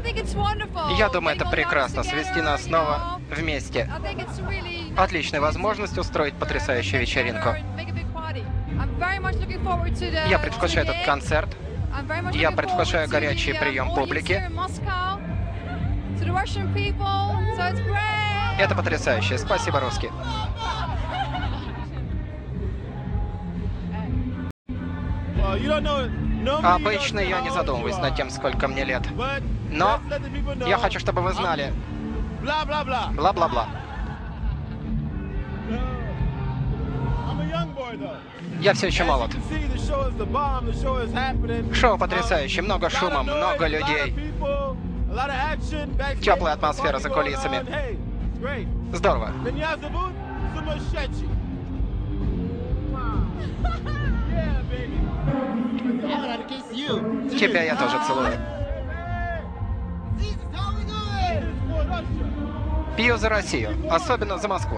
Я думаю, это прекрасно, свести нас снова вместе. Отличная возможность устроить потрясающую вечеринку. Я предвкушаю этот концерт. Я предвкушаю горячий прием публики. Это потрясающе. Спасибо, русский. Обычно я не задумываюсь над тем, сколько мне лет. Но я хочу, чтобы вы знали. Бла-бла-бла. Я все еще молод. Шоу потрясающее. Много шума, много людей. Теплая атмосфера за кулисами. Здорово. Тебя я тоже целую. Пью за Россию, особенно за Москву.